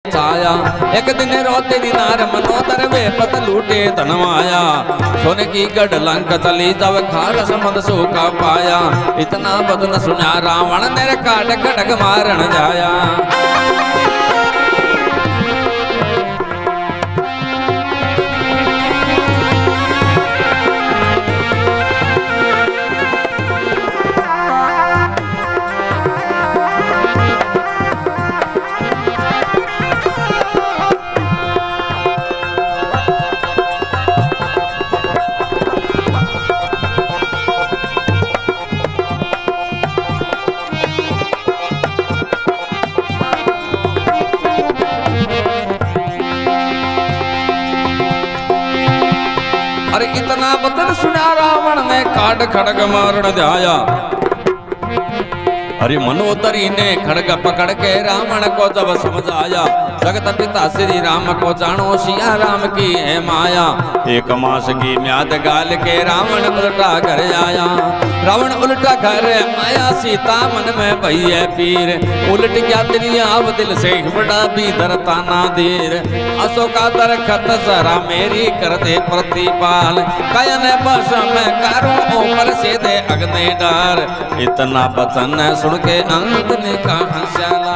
चाया। एक दिन रोते दिनार मनोदर वे पत लूटे धनवाया। सोने की गढ़ लंक चली तब खार समद सूखा पाया। इतना बदन सुना रावण ने काट खड़ग मारन जाया। इतना बदन सुना रावण ने काट खड़ग मारन जाया। अरे मनोदरी ने खड़ग पकड़ के रावण को जब समझाया। जगत पिता श्री राम को जानो सिया राम की है माया। एक मास की म्याद गाल के रावण उल्टा घर आया। रावण उल्टा घर आया सीता मन में भैया पीर। उलट गया दुनिया अब दिल से बड़ा भी धरता ना देर। अशोका दरखत जरा मेरी कर दे प्रतिपाल। कयन बस में करूं ऊपर से दे अग्नि डार। इतना बचन सुन के अंत ने कहा श्याला।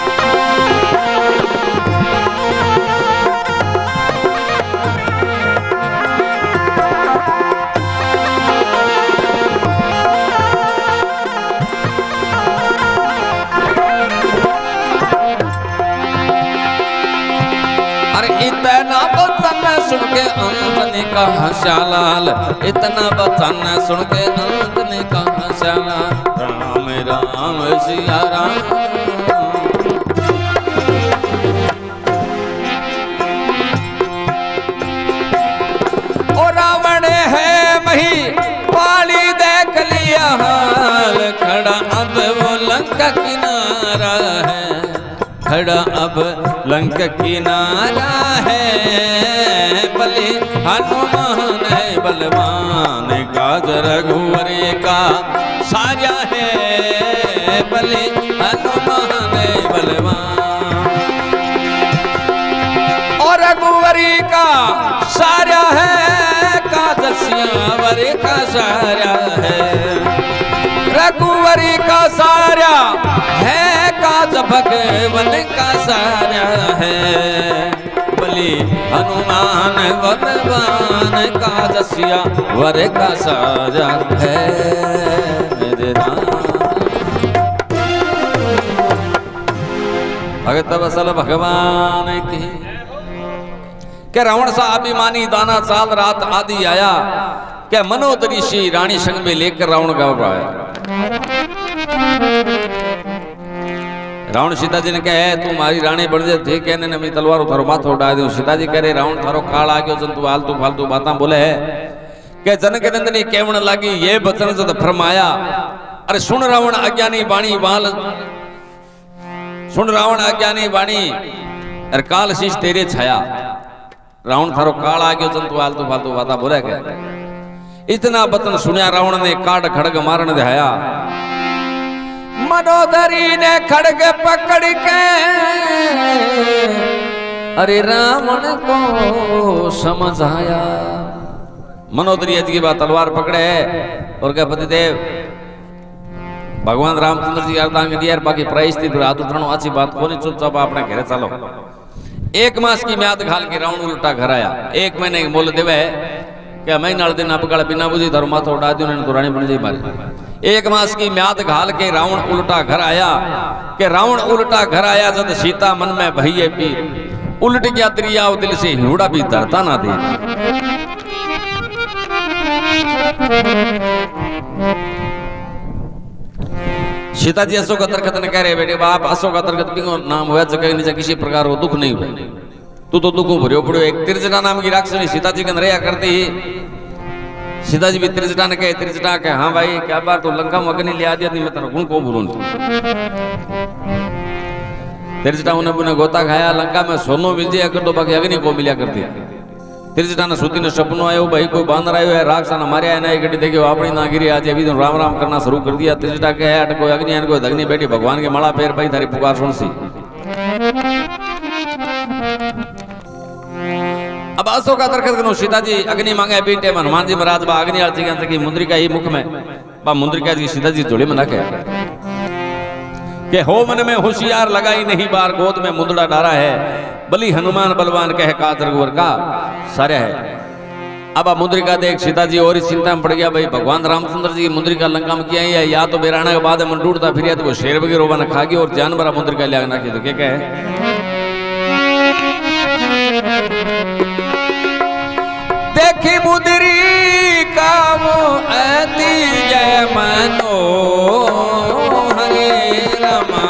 इतना बचन सुन के अंत ने कहा श्यालाल। इतना बचन सुन के अंत ने कहा श्यालाल। राम राम सिया राम। ओ रावण है मही पाली देख लिया हाल। खड़ा अब वो लंका किनारा है। खड़ा अब लंक किनारा है। बलि हनुमान है बलवान। काज रघुवर का साजा है। बलि हनुमान है बलवान। और रघुवरी का सारा है। काज श्यावर का सारा है। रघुवरी का सारा है। काज भगवन का सारा है। बलि हनुमान बलवान। काज श्यावर का सारा है। मेरे राम भगत वसल भगवान की। के रावण सा अभिमानी दाना साल रात आदि आया। क्या मनोदरी सी रानी संग में लेकर रावण गाँव आया। रावण सीता जी ने कहा तू मारी रानी बन जाए थे कहने ने मेरी तलवार थारो माथो उड़ा दो। सीता जी कह रहे रावण थारो काल आ गयो जन तू फालतू फालतू बातें बोले है। के जनक नंदनी केवण लागी ये बचन जद फरमाया। अरे सुन रावण अज्ञानी बाणी बाल। सुन रावण अज्ञानी बाणी। अरे काल शीश तेरे छाया। रावण थारो काल आ गयो जन तू फालतू फालतू बातें बोले के। इतना बचन सुनिया रावण ने काट खड़ग मारन दहाया। मनोदरी ने खड़ग पकड़ के अरे रावण को समझाया। मनोदरी अज की बात तलवार पकड़े और क्या पतिदेव भगवान रामचंद्र जी अर्दांग दिया बाकी परिस्थिति हाथ उठानो अच्छी बात को नहीं। चुपचाप अपने घरे चलो। एक मास की म्याद घाल के रावण उल्टा घर आया। एक महीने मोल देवे क्या महीना दिन अपकाल बिना बुझी धर्म माथा उड़ा दी उन्होंने तो रानी बन जाई मारी। एक मास की म्याद घाल के रावण उल्टा घर आया। के रावण उल्टा घर आया जब सीता मन में भैये पीर। उल्ट गया दरिया दिल से हिउड़ा भी धरता ना दे। सीता जी अशोक दरखत ने कह रहे बेटे बाप अशोक दरखत भी नाम हुआ जगह नीचे किसी प्रकार वो दुख नहीं हुआ। तू तो दुखों भरियो पड़ो। एक त्रिजटा नाम की राक्षसी सीता जी के रहा करती। सीता जी भी त्रिजटा ने कहे त्रिजटा के हाँ भाई क्या बात तो लंका में अग्नि ले आ दिया मैं तेरा गुण को भूलूं। त्रिजटा उन्हें पुनः गोता खाया लंका में सोनो मिल जाए कर तो बाकी अग्नि को मिला करती। त्रिजटा ने सूती ने सपनों आयो भाई कोई बांदर आयो है राक्षसा ने मारे ना गड्डी देखियो अपनी ना गिरी आज अभी तो राम राम करना शुरू कर दिया। त्रिजटा के है कोई अग्नि कोई अग्नि बैठी भगवान के माला पैर पाई थारी पुकार सुन सी। बासों का दरखत करो सीता जी अग्नि मांगे बीटे हनुमान जी महाराज बा अग्नि आरती की मुद्रिका ही मुख में बा मुद्रिका जी सीता जी जोड़े मना के हो मन में होशियार लगाई नहीं बार गोद में मुंदड़ा डारा है बली हनुमान बलवान कह का रघुवर का सारे है। अब आप मुद्रिका देख सीता जी और चिंता में पड़ गया भाई भगवान रामचंद्र जी मुद्रिका लंका में किया है या तो बेराना के बाद मन टूटता फिर तो वो शेर वगैरह रोवाना खा गई और जानवर मुद्रिका लिया ना की तो क्या कहे देखी मुद्री का वो अति जय मनो हरे रमा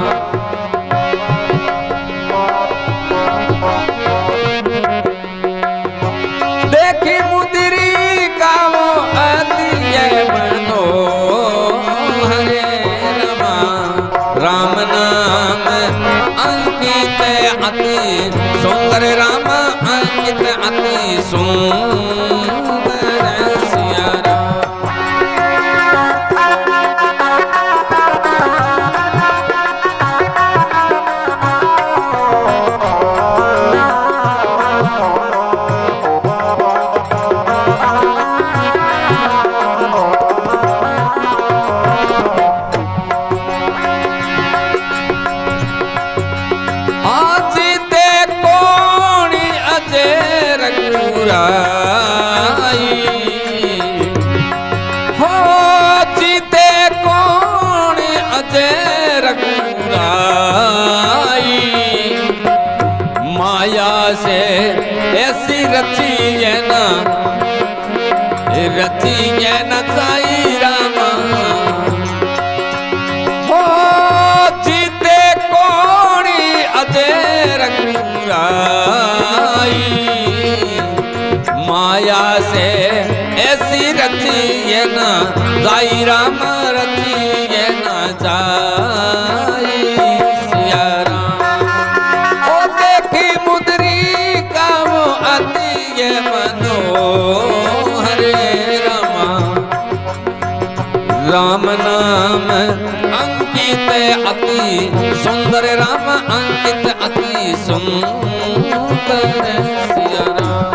देखी मुद्री का वो अति जय मनो हरे रमा राम नाम अंकित अति सुंदर राम अंकित अति सुंदर सिया से ऐसी रची है ना साई रामा हो जीते कोणी अजय रघुराई माया से ऐसी रची है ना साई राम रची है ना जाई सिया राम ओ देखी मुद्री का वो अति मनो हरे रमा राम नाम अंकित अति सुंदर राम अंकित अति सुंदर सिया राम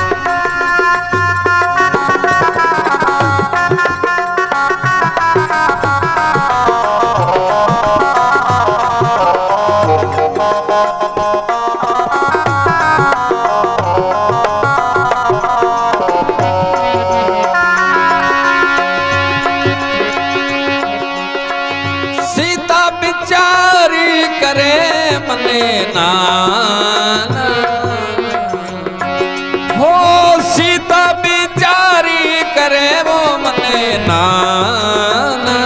नाना हो सीता बिचारी करे वो मने नाना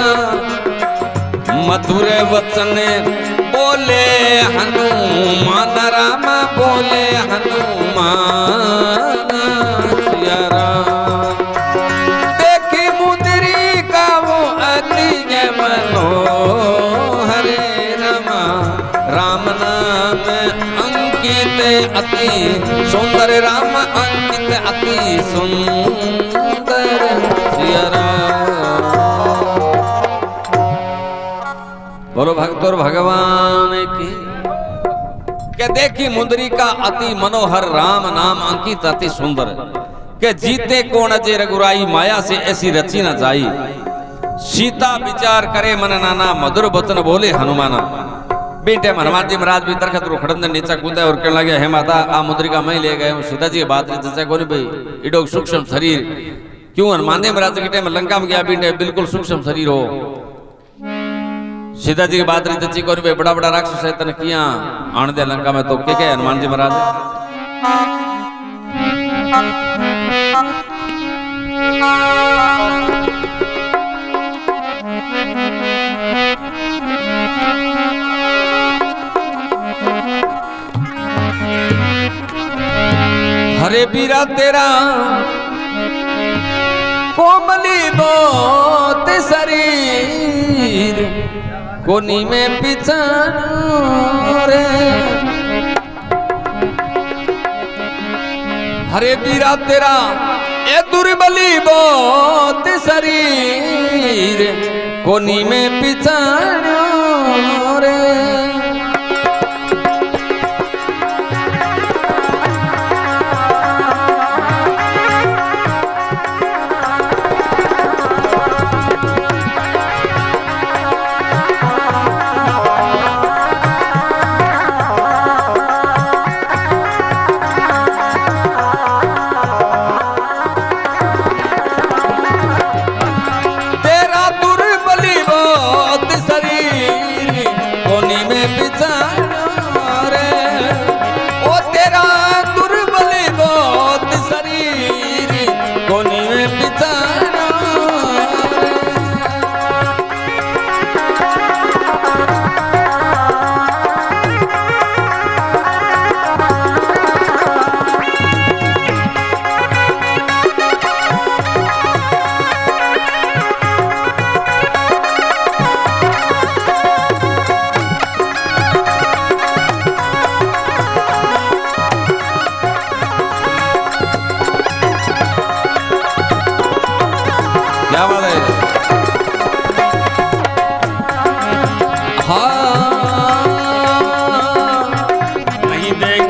मधुर वचन बोले हनुमान राम बोले हनुमान सिया राम देखी मुद्री का वो अति मनो हरे रमा राम नाम अंकित अति सुंदर राम अंकित अति सुंदर सिया राम बोलो भक्त और भगवान की क्या देखी मुंदरी का अति मनोहर राम नाम अंकित अति सुंदर के जीते कौन अजय रघुराई माया से ऐसी रची न जाई सीता विचार करे मन नाना मधुर वचन बोले हनुमाना बेटे हनुमान जी महाराज भी दरखत रो खड़न नीचा कूदा और कहने लगे हे माता आ मुद्रिका मैं ले गए सीता जी बात चर्चा कोनी भाई इडो सूक्ष्म शरीर क्यों हनुमान जी महाराज के टाइम लंका में गया बेटे बिल्कुल सूक्ष्म शरीर हो सीता जी की बात चर्चा कोनी भाई बड़ा बड़ा राक्षस है तने किया आन दे लंका में तो के हनुमान जी महाराज हरे बीरा तेरा कोमली बहुत शरीर कोनी में पिछाड़ रे हरे बीरा तेरा ए दुर्बली बहुत शरीर कोनी में पिछाड़ रे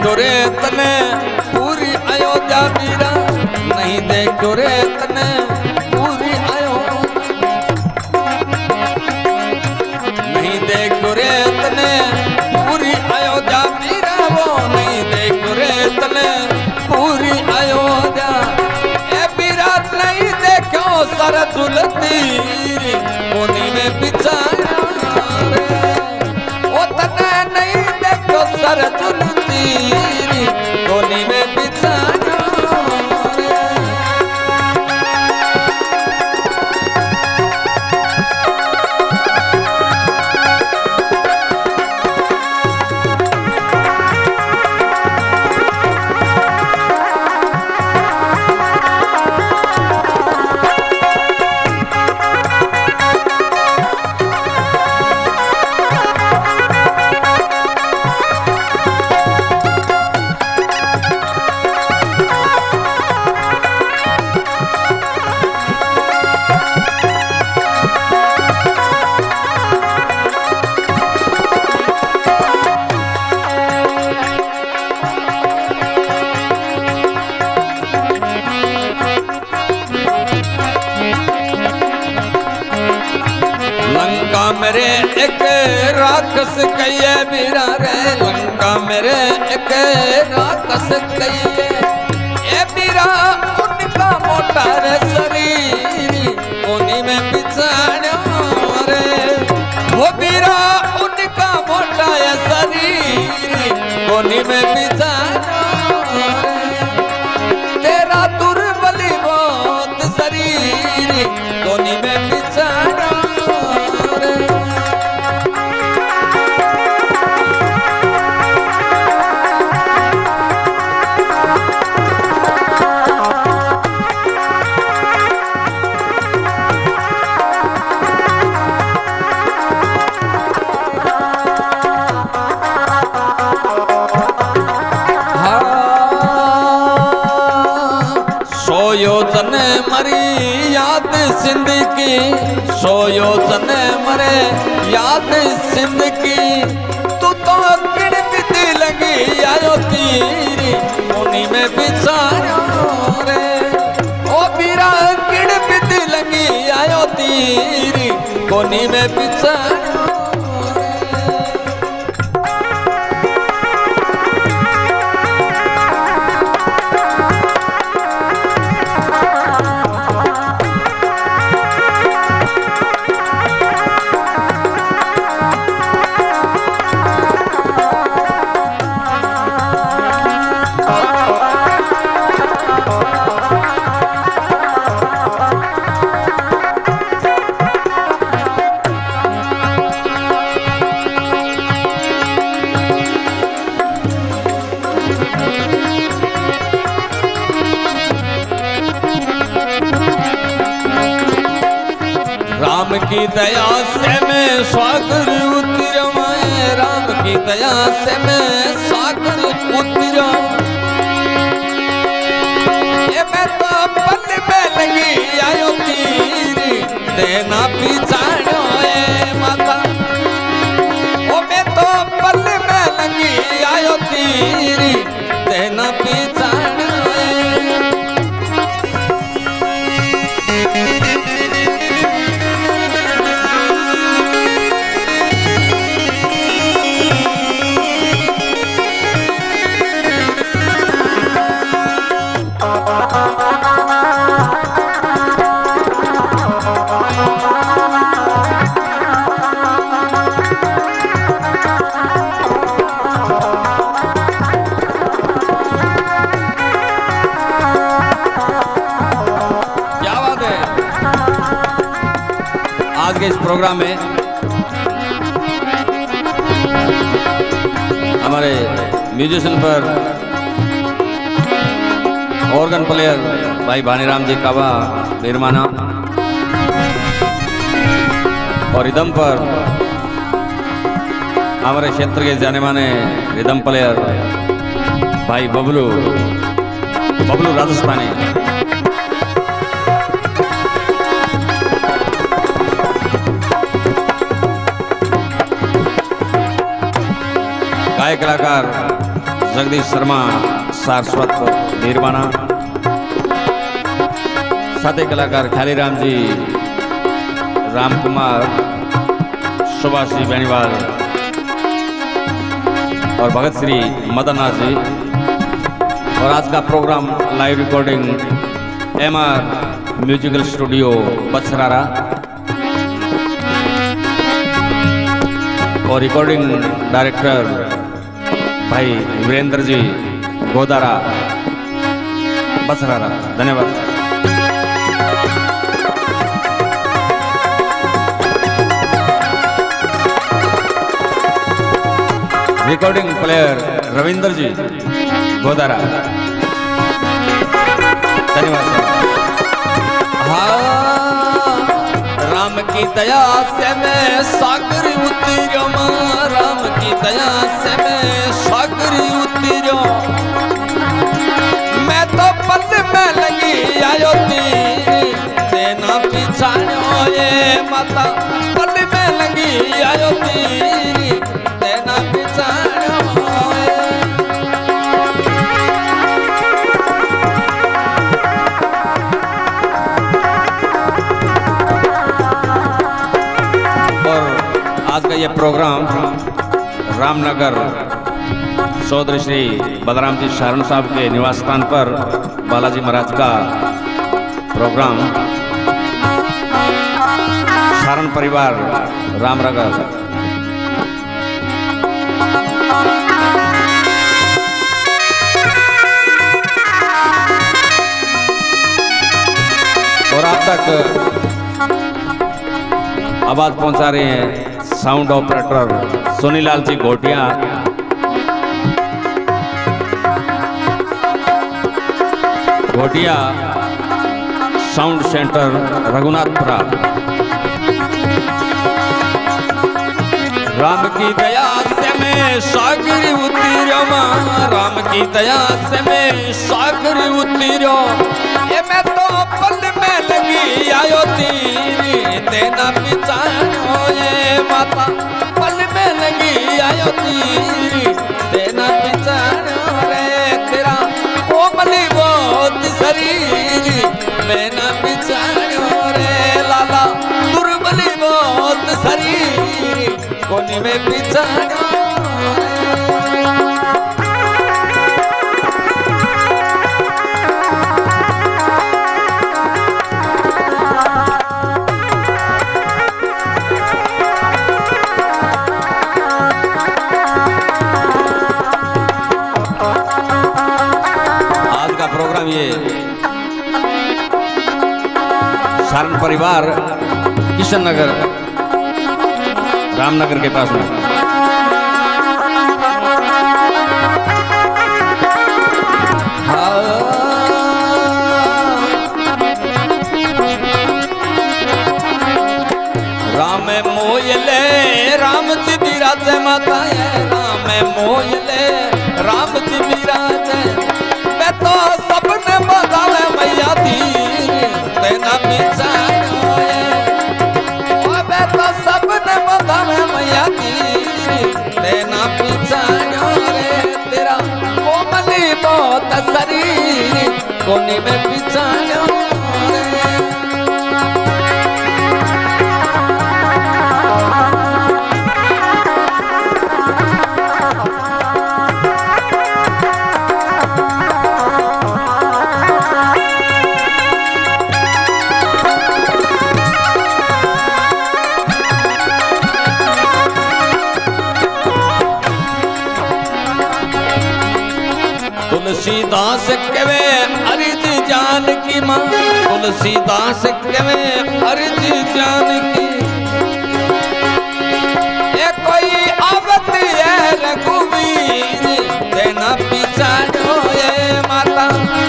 देखो रे तने पूरी अयोध्या वीरा, नहीं देखो रे तने पूरी नहीं देखो रे तने पूरी अयोध्या वीरा, वो नहीं देखो रे तने पूरी अयोध्या। ए वीरा नहीं देखो सर झुलती कोनी में बिछाया रे, ओ तने नहीं देखो सर झुलती कोनी में बिछाया रे। लंका मेरे एक राक्षस कहिए वीरा रे, लंका मेरे एक राक्षस कहिए। ए वीरा उनका मोटा रे शरीर कोनी में बिछाड़ो रे, वो वीरा उनका मोटा है शरीर कोनी में बिछाड़ो रे। तेरा दुर्बली बहुत शरीर कोनी में बिछाड़ो। सोयो तने मरी याद सिंध की, सोयो तने मरे याद सिंध की, तू तो किण बिती लगी आयो तीरी कोनी में बिछायो रे, ओ वीरा किण बिती लगी आयो तीरी कोनी में बिछायो। राम की दया से मैं सागर उतरा, राम की दया से मैं सागर उतरा। ये मैं तो पल में लगी आयो तीर देना पिछाड़ो ए माता, ओ मैं तो पल में लगी आयो तीर देना पिछाड़ो। आज के इस प्रोग्राम में हमारे म्यूजिशियन पर ऑर्गन प्लेयर भाई भानीराम जी काबा बिरमाना, और रिदम पर हमारे क्षेत्र के जाने माने रिदम प्लेयर भाई बबलू राजस्थानी। गायक कलाकार जगदीश शर्मा सारस्वत नीरवाना, साथी कलाकार खालीराम जी, राम कुमार, सुभाष जी बेनीवाल और भगत श्री मदननाथ जी। और आज का program live recording MR musical studio Bachhrara और रिकॉर्डिंग डायरेक्टर भाई वीरेंद्र जी गोदारा बछरारा। धन्यवाद। Recording player Ravindra ji Godara. धन्यवाद। हाँ, राम की दया से मैं सागर उतरियो, राम की दया से मैं सागर उतरियो, मैं तो पल में लगी आयो तीर देना पिछाड़ो ये माता, पल में लगी आयो तीर देना पिछाड़ो। आज का ये प्रोग्राम रामनगर चौधरी श्री बलराम जी शरण साहब के निवास स्थान पर बालाजी महाराज का प्रोग्राम शरण परिवार रामनगर। और आप तक आवाज पहुंचा रहे हैं sound operator Sonilal ji Ghotia, Ghotia sound center Raghunathpura. Ram की दया से मैं सागर उतरियो, राम की दया से मैं सागर उतरियो, ये मैं तो पल में लगी आयो तीर देना पिछाड़ो ये माता, पल में लगी आयो तीर देना पिछाड़ो रे, तेरा कोमली बहुत शरीर मैं ना पिछाड़ो रे लाला, दुर्बली बहुत शरीर कोनी में पिछाड़ो। प्रोग्राम ये शरण परिवार किशन नगर रामनगर के पास में। राम मोयले राम जी विराजे माता है, राम मोयले राम जी विराजे, मैं तो सबने बजावे मैया तीर देना पिछाड़ो ये, मैं तो सबने बजावे मैया तीर देना पिछाड़ो रे, तेरा कोमली बहुत शरीर कोनी में पिछाड़ो रे। तुलसीदास कवे अर्ज जान की माँ, तुलसीदास कवे अर्ज जान की, ये कोई आवत है रघुवीर देना पिछाड़ो ये माता,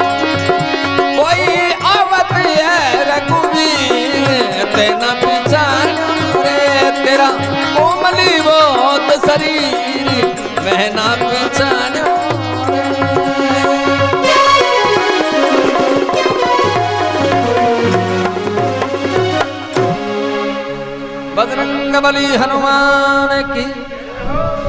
कोई आवत है रघुवीर देना पिछाड़ो रे, तेरा कोमली बहुत शरीर महना पिछाड़ो। बजरंग बली हनुमान की